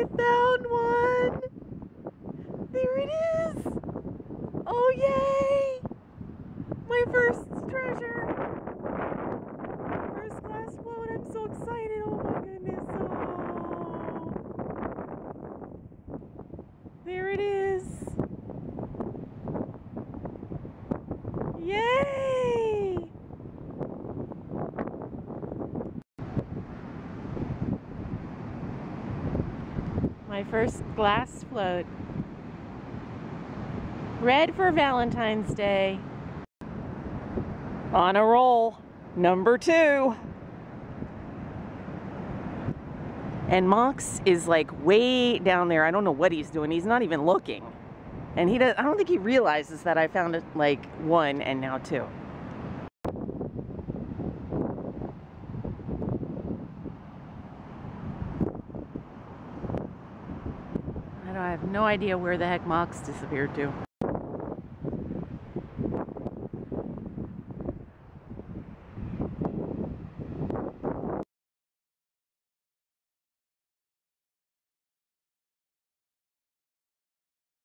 found one! There it is! Oh, yay! My first treasure! First glass float. I'm so excited. Oh my goodness. Oh. There it is. Yay! My first glass float. Red for Valentine's Day. On a roll. Number 2. And Mox is like way down there. I don't know what he's doing. He's not even looking. And I don't think he realizes that I found it like 1 and now 2. I have no idea where the heck Mox disappeared to.